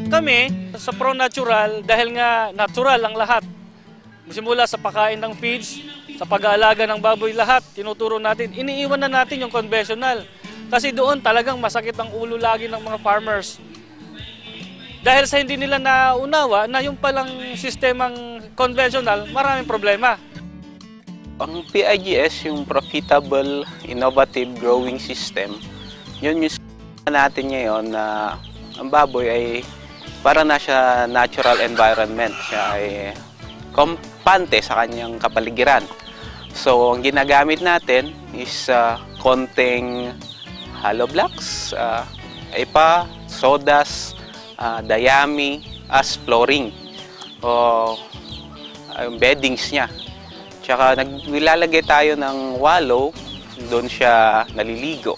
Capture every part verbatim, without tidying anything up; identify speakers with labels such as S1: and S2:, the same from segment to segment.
S1: Kami, sa Pro Natural, dahil nga natural ang lahat. Simula sa pagkain ng feeds, sa pag-aalaga ng baboy, lahat, tinuturo natin. Iniiwan na natin yung conventional. Kasi doon talagang masakit ang ulo lagi ng mga farmers. Dahil sa hindi nila naunawa na yung palang sistemang conventional, maraming problema.
S2: Ang P I G S, yung Profitable Innovative Growing System, yun yung natin ngayon na ang baboy ay para na siya natural environment. Siya ay kampante sa kanyang kapaligiran. So, ang ginagamit natin is uh, konting hollow blocks, uh, ipa, sodas, uh, dayami, as flooring o uh, beddings niya. Tsaka naglalagay tayo ng wallow, doon siya naliligo.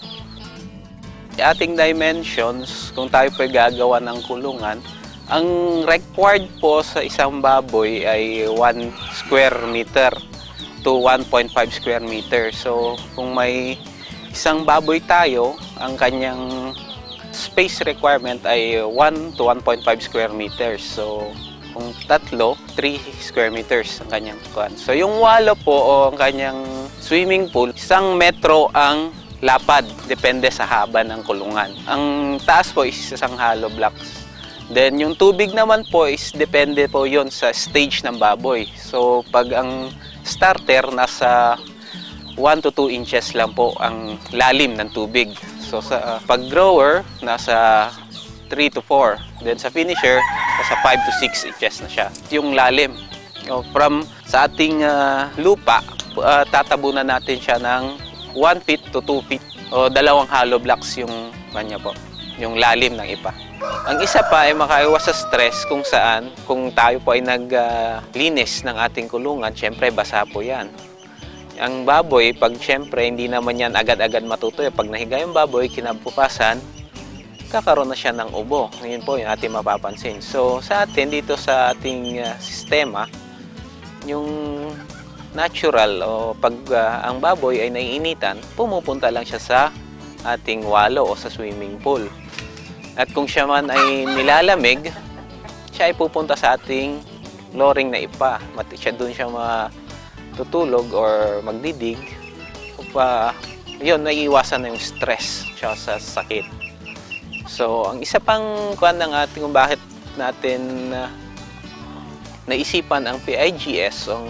S2: Ating dimensions, kung tayo po gagawa ng kulungan, ang required po sa isang baboy ay one square meter to one point five square meter. So, kung may isang baboy tayo, ang kanyang space requirement ay one to one point five square meters. So, kung tatlo, three square meters ang kanyang kuwan. So, yung wallow po o ang kanyang swimming pool, isang metro ang lapad, depende sa haba ng kulungan. Ang taas po is isang hollow blocks. Then, yung tubig naman po is depende po yon sa stage ng baboy. So, pag ang starter, nasa one to two inches lang po ang lalim ng tubig. So, sa uh, pag-grower, nasa three to four. Then, sa finisher, nasa five to six inches na siya. Yung lalim. So, from sa ating uh, lupa, uh, tatabunan natin siya ng one feet to two feet. O dalawang hollow blocks yung kanya po. Yung lalim ng ipa. Ang isa pa ay makaiwas sa stress kung saan, kung tayo po ay naglinis uh, ng ating kulungan, syempre basa po yan. Ang baboy, pag syempre hindi naman yan agad-agad matutuyo, pag nahiga yung baboy, kinabukasan, kakaroon na siya ng ubo. Ngayon po yung ating mapapansin. So sa atin, dito sa ating uh, sistema, yung natural o pag uh, ang baboy ay naiinitan, pumupunta lang siya sa ating wallow o sa swimming pool. At kung siya man ay nilalamig, siya ay pupunta sa ating flooring na ipa. Mati siya doon siya matutulog or magdidig. Upa, yun, naiiwasan na yung stress siya sa sakit. So, ang isa pang kuan ng ating kung bakit natin uh, naisipan ang P I G S, ang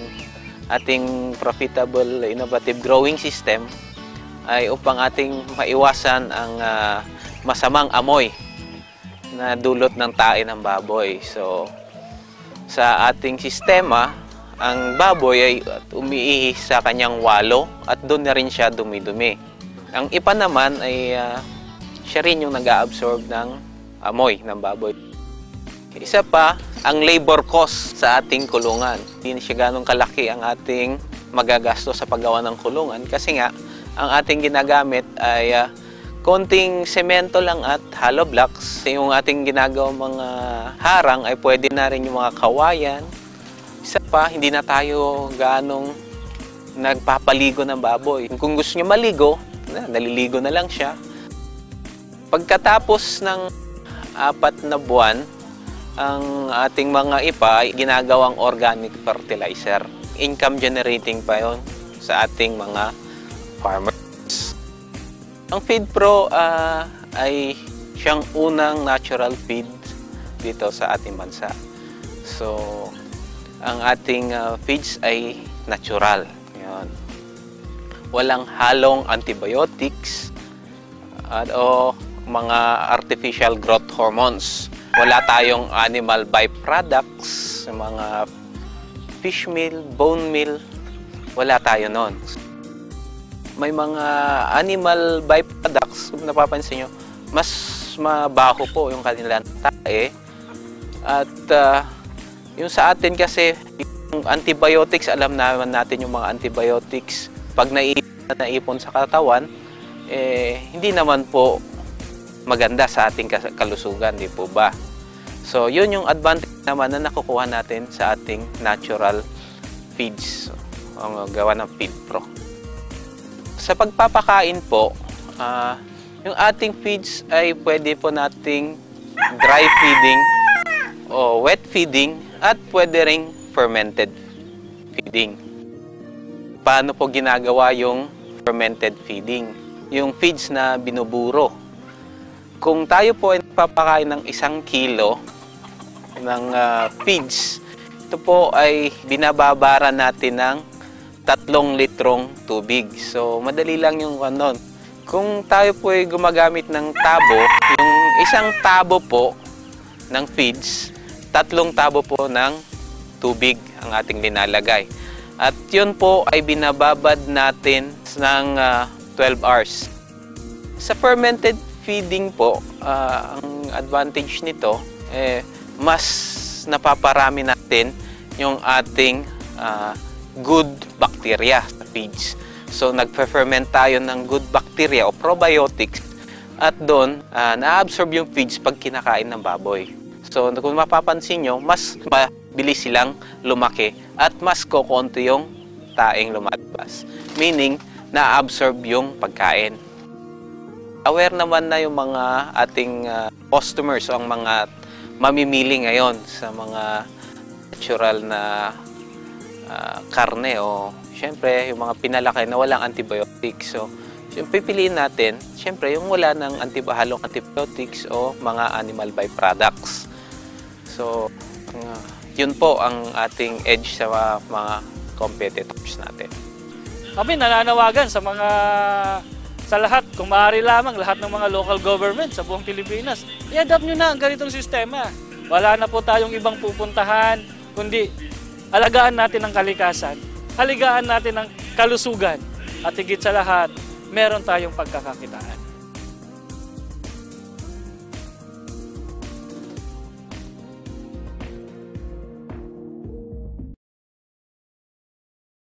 S2: ating Profitable Innovative Growing System, ay upang ating maiwasan ang uh, masamang amoy na dulot ng tae ng baboy. So, sa ating sistema, ang baboy ay umiihi sa kanyang wallow at doon na rin siya dumi-dumi. Ang ipa naman ay uh, siya rin yung nag-a-absorb ng amoy ng baboy. Isa pa, ang labor cost sa ating kulungan. Hindi siya ganong kalaki ang ating magagastos sa paggawa ng kulungan kasi nga, ang ating ginagamit ay uh, konting semento lang at hollow blocks. Yung ating ginagawang mga harang ay pwede na rin yung mga kawayan. Isa pa, hindi na tayo ganong nagpapaligo ng baboy. Kung gusto nyo maligo, na, naliligo na lang siya. Pagkatapos ng apat na buwan, ang ating mga ipa ay ginagawang organic fertilizer. Income generating pa yon sa ating mga farmers. Ang Feed Pro uh, ay siyang unang natural feed dito sa ating bansa. So, ang ating uh, feeds ay natural. Yan. Walang halong antibiotics at o mga artificial growth hormones. Wala tayong animal byproducts, mga fish meal, bone meal, wala tayo nun. May mga animal byproducts, kung napapansin nyo, mas mabaho po yung kanilang tae. At uh, yung sa atin kasi, yung antibiotics, alam naman natin yung mga antibiotics, pag naipon, naipon sa katawan, eh, hindi naman po maganda sa ating kalusugan, di po ba? So, yun yung advantage naman na nakukuha natin sa ating natural feeds, ang gawa ng Feed Pro. Sa pagpapakain po, uh, yung ating feeds ay pwede po nating dry feeding o wet feeding at pwede ring fermented feeding. Paano po ginagawa yung fermented feeding? Yung feeds na binuburo. Kung tayo po ay nagpapakain ng isang kilo ng uh, feeds, ito po ay binababara natin ng tatlong litrong tubig. So, madali lang yung ano. Kung tayo po ay gumagamit ng tabo, yung isang tabo po ng feeds, tatlong tabo po ng tubig ang ating linalagay. At yun po ay binababad natin ng uh, twelve hours. Sa fermented feeding po, uh, ang advantage nito, eh, mas napaparami natin yung ating uh, good bacteria sa feeds. So, nagpe-ferment tayo ng good bacteria o probiotics at doon, uh, na-absorb yung feeds pag kinakain ng baboy. So, kung mapapansin nyo, mas mabilis silang lumaki at mas kokonti yung taeng lumalabas. Meaning, na-absorb yung pagkain. Aware naman na yung mga ating uh, customers o ang mga mamimili ngayon sa mga natural na uh, karne o syempre yung mga pinalaki na walang antibiotics. So, yung pipiliin natin, syempre yung wala ng antibahalong antibiotics o mga animal byproducts. So, uh, yun po ang ating edge sa mga, mga competitors natin.
S1: Kami nananawagan sa mga sa lahat, kung maaari lamang lahat ng mga local government sa buong Pilipinas, i-adapt nyo na ang ganitong sistema. Wala na po tayong ibang pupuntahan, kundi alagaan natin ang kalikasan, haligaan natin ang kalusugan, at higit sa lahat, meron tayong pagkakakitaan.